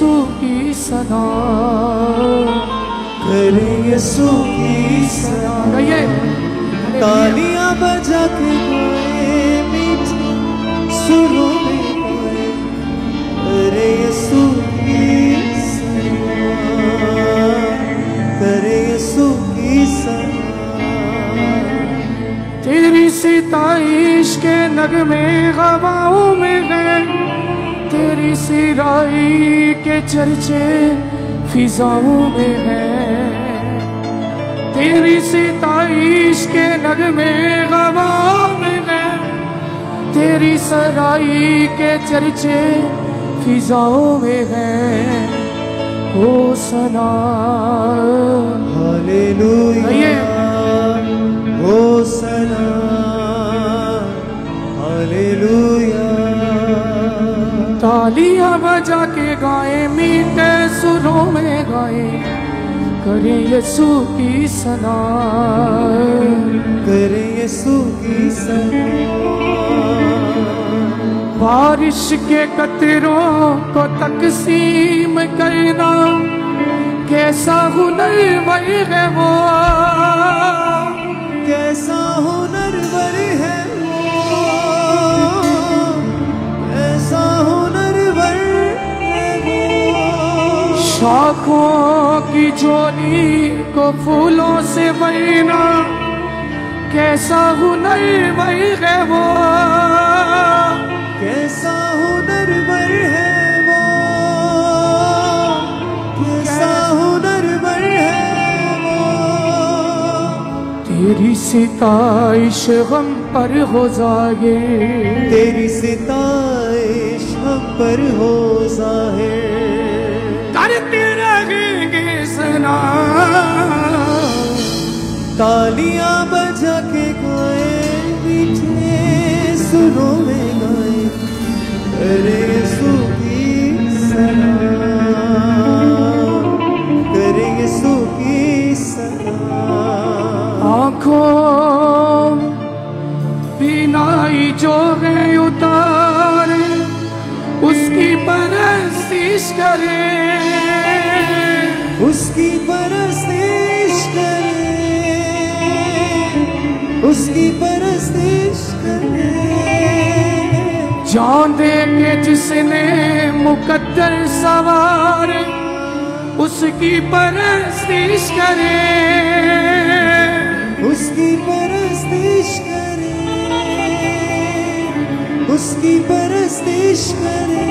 यीशु की सना, करे यीशु की सना। तालियां बजा के गाए मीठे सुरों में गाए, करे यीशु की सना, करे यीशु की सना। तेरी सिताइश के नगमे हवाओं में हैं, तेरी सिराई के चर्चे फिजाओं में हैं, तेरी सिताइश के नगमे हवाओं में हैं, तेरी सराई के चर्चे फिजाओं में हैं। Hosanna hallelujah, hosanna hallelujah. तालियां बजा के गाए मीठे सुरों में गाए, करे यीशु की सना, करे यीशु की सना। बारिश के कतरों को तकसीम करना कैसा हुनरवर है वो, कैसा हुनरवर है वो, कैसा हुनरवर है वो। शाखों की झोली को फूलों से भरना कैसा हुनरवर है वो, कैसा हुनरवर है वो, कैसा हुनरवर है वो। तेरी सिताइश हम पर हो जाहिर, तेरी सिताइश हम पर हो जाहिर, करते रहेंगे सना। तालियां बजा के गाए मीठे सुरों में गाए, करे यीशु की सना, करे यीशु की सना। आँखों बिनाई जो है उतारे उसकी परस्तिश करे, उसकी परस्तिश करे, उसकी परस्तिश करे। जान दे के जिसने मुकद्दर सवार उसकी परस्तिश करे, उसकी परस्तिश करे, उसकी परस्तिश करे।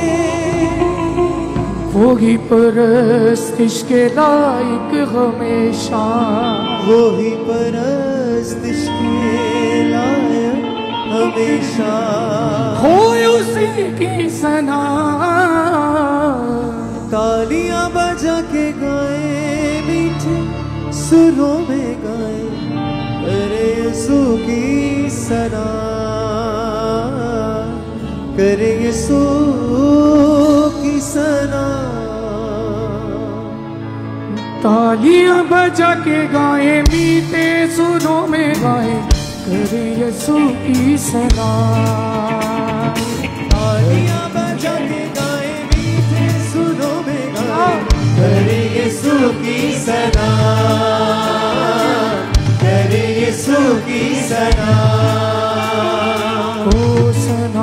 वो ही परस्तिश के लायक हमेशा, वो ही परस्तिश के लायक हमेशा। हो उसी की सना। तालियां बजा के गाए मीठे सुरों में गाए, करे यीशु की सना, करे यीशु की सना। तालियां बजा के गाए मीठे सुरों में गाए, करे यीशु की सना। तालियां बजा के गाए मीठे सुरों में गाए, करे यीशु की सना, करे यीशु की सना। Hosanna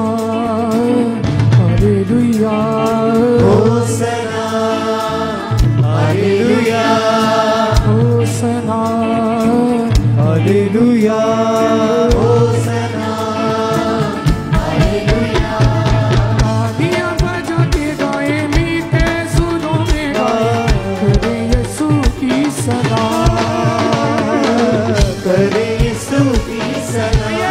hallelujah, hosanna hallelujah, hosanna hallelujah, hosanna hallelujah. तालियां बजा के गाए मीठे सुरों में गाए, करे यीशु की सना, करे यीशु की सना,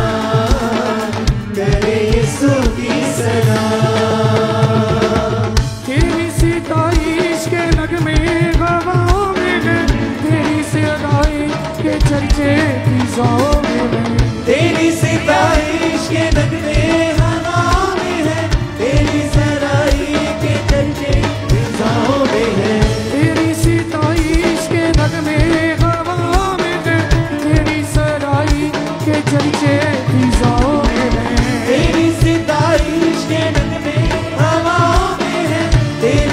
करे यीशु की सना। तेरी सिताइश के नगमे हवाओं में हैं, तेरी सराई के चर्चे फिजाओं में हैं, तेरी सिताइश के नगमे हवाओं में है, तेरी सराई के चर्चे फिजाओं में है। तेरी सिताइश के नगमे हवाओं में हैं, तेरी सराई के चर्चे फिजाओं में हैं, तेरी सिताइश के नगमे हवाओं में है, तेरी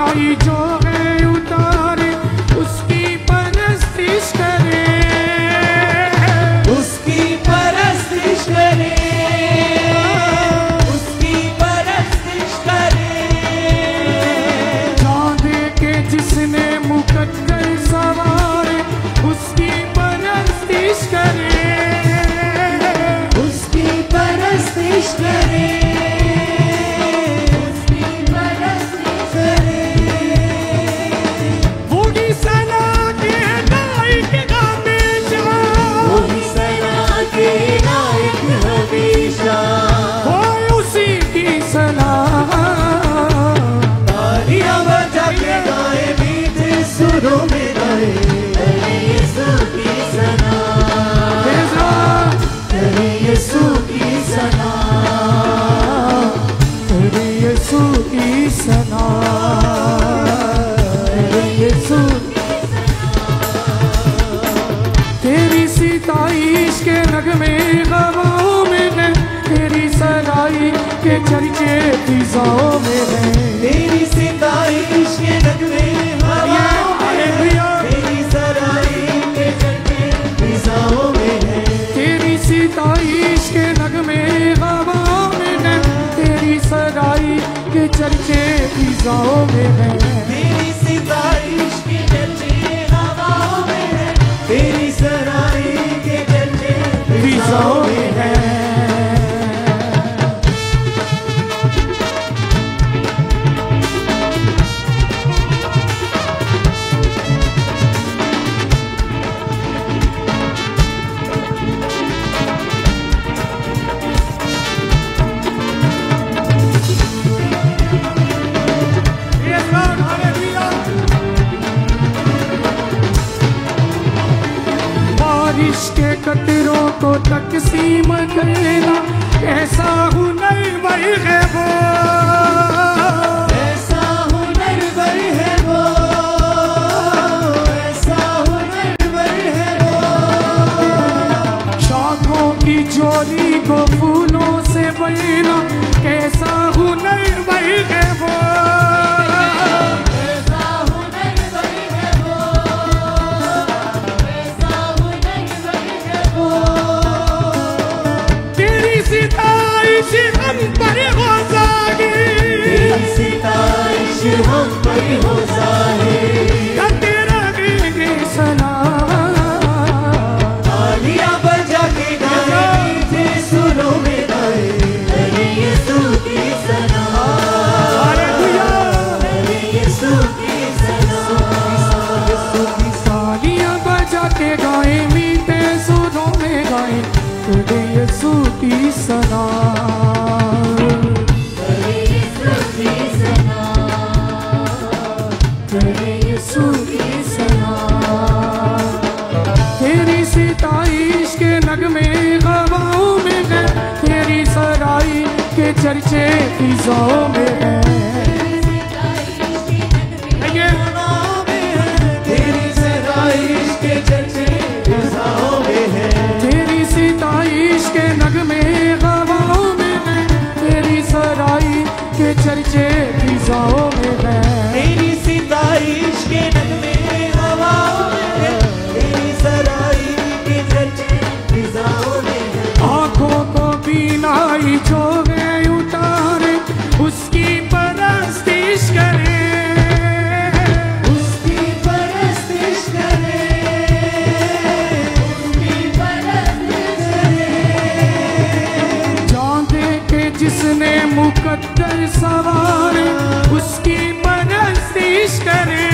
सिताई जो है उतारे उसकी परस्तिश करे, उसकी परस्तिश करे, उसकी परस्तिश करे। चांद के जिसने मुकद्दर सवारे उसकी परस्तिश करे, उसकी परस्तिश करे, उसकी परस्तिश करे। वही सना के नायक हमेशा, वही सना के नायक हमेशा, हो उसी की सलाह। तालियां बजा के गाए मीठे सुरों में गाए, अरे यीशु की सना, अरे यीशु की सना, तेरे यीशु की सना, तेरे यीशु तेरी सिताइश के नगमे हवाओं में है, तेरी सराई के चर्चे फिजाओं में है। तेरी सिताइश के नगमे हवाओं में है, तेरी सराई के चर्चे फिजाओं में है। तेरी सिताइश के नगमे हवाओं में है, तेरी सराई के चर्चे फिजाओं में है। तेरी सिताइश के चर्चे हवाओं में है, तेरी सराई के चर्चे फिजाओं में है। बारिश के कतरों को तकसीम करना ऐसा हुनर वही है वो, ऐसा हुनर वर है वो, ऐसा हुनर वर है वो। शाखों की जोड़ी को फूलों से बना कैसा हुनर वही है वो, ऐसा हुनर वर है वो, ऐसा हुनर वर है वो। तेरी सिताइश हम पर हो जाएगी, तेरी सिताइश हम पर हो जाए, करते रहेंगे सलाम। तालियां बजा के गाए मीठे सुरों में गाए, अरे यीशु की सना, हालेलुया। अरे यीशु की सना, तालियां बजा के गाए मीठे सुरों में गाए, तेरे यीशु की सना, अरे यीशु की सना, तेरे यीशु की सना। तेरी सिताइश के नगमे हवाओं में है, तेरी सराई के चर्चे फिजाओं में है। हवाओं में है, तेरी सराइश के चर्चे फिजाओं में है। तेरी सिताइश के नगमे हवाओं में है, तेरी सराई के चर्चे फिजाओं में है। तेरी सिताइश के नगमे हवाओं में है, तेरी सराई के चर्चे फिजाओं में है। आँखों को बीनाई जो है उतारे उसकी परस्तिश करे, उसकी परस्तिश करे, उसकी परस्तिश करे। चांद के जिसने मुकद्दर सवारे उसकी परस्तिश करे,